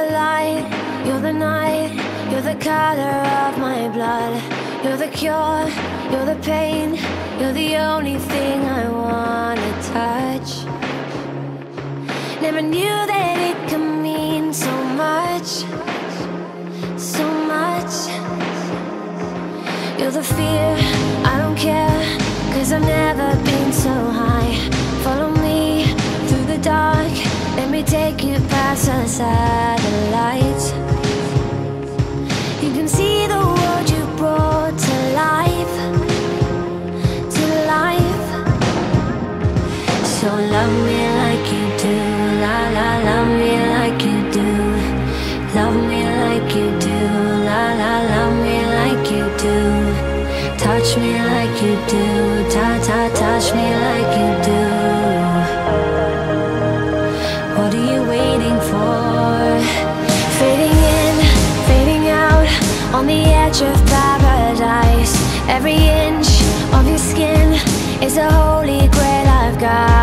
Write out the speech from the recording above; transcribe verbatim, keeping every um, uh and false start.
the light, you're the night, you're the color of my blood. You're the cure, you're the pain, you're the only thing I wanna touch. Never knew that it could mean so much, so much. You're the fear, I don't care, cause I've never been so high. Follow me through the dark, let me take you past the satellites. You can see the world you brought to life, to life. So love me like you do, la la, love me like you do. Love me like you do, la la, love me like you do. Touch me like you do, ta ta, touch me like you do. What are you waiting for? Fading in, fading out, on the edge of paradise. Every inch of your skin is a holy grail I've got.